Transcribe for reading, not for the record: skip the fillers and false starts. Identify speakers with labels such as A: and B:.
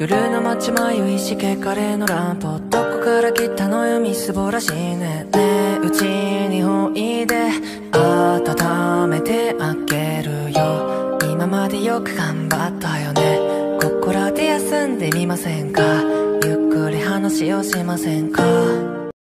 A: 夜の街迷いしけカレーのランプどこから来たのよみすぼらしいね。ねえうちにおいで温めてあげるよ。今までよく頑張ったよね。ここらで休んでみませんか。ゆっくり話をしませんか。